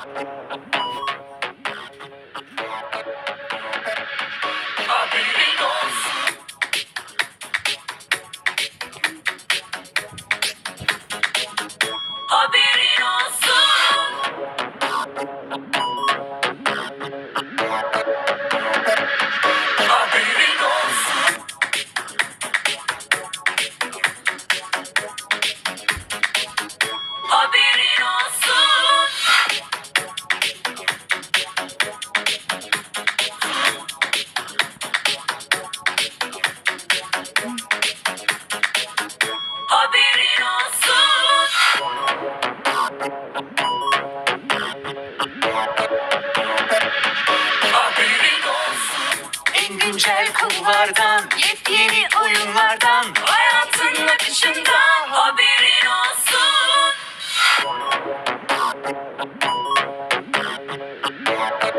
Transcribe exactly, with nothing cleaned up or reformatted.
Haberin olsun. Haberin olsun. Haberin olsun. Haberin olsun. Haberin olsun. Haberin olsun. En güncel konulardan, yepyeni oyunlardan, hayatın akışından haberin olsun.